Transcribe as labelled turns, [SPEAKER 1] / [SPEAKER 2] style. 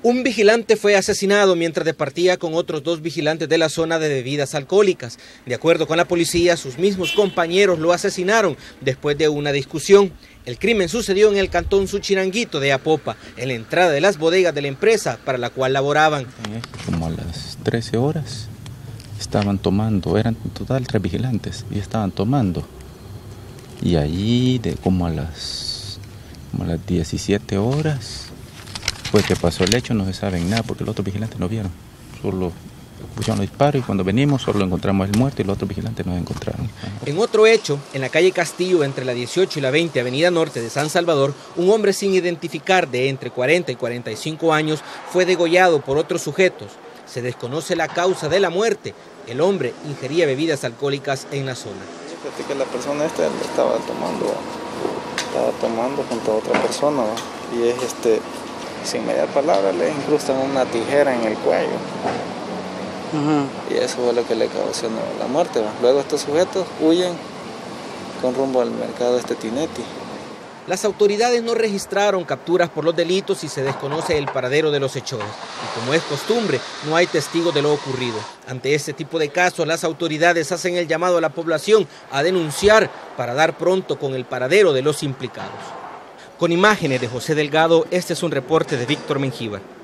[SPEAKER 1] Un vigilante fue asesinado mientras departía con otros 2 vigilantes de la zona de bebidas alcohólicas. De acuerdo con la policía, sus mismos compañeros lo asesinaron después de una discusión. El crimen sucedió en el cantón Suchiranguito de Apopa, en la entrada de las bodegas de la empresa para la cual laboraban.
[SPEAKER 2] Como a las 13 horas estaban tomando, eran en total 3 vigilantes y estaban tomando. Y allí como a las 17 horas, pues que pasó el hecho, no se sabe nada porque los otros vigilantes no vieron. Solo escucharon los disparos y cuando venimos solo encontramos el muerto y los otros vigilantes nos encontraron.
[SPEAKER 1] En otro hecho, en la calle Castillo, entre la 18 y la 20 Avenida Norte de San Salvador, un hombre sin identificar de entre 40 y 45 años fue degollado por otros sujetos. Se desconoce la causa de la muerte. El hombre ingería bebidas alcohólicas en la zona.
[SPEAKER 3] Fíjate que la persona esta estaba tomando junto a otra persona, ¿no? Y sin mediar palabra le incrustan una tijera en el cuello. Y eso fue lo que le causó la muerte, ¿no? Luego estos sujetos huyen con rumbo al mercado Tineti.
[SPEAKER 1] Las autoridades no registraron capturas por los delitos y se desconoce el paradero de los hechores. Y como es costumbre, no hay testigos de lo ocurrido. Ante este tipo de casos, las autoridades hacen el llamado a la población a denunciar para dar pronto con el paradero de los implicados. Con imágenes de José Delgado, este es un reporte de Víctor Mengíbar.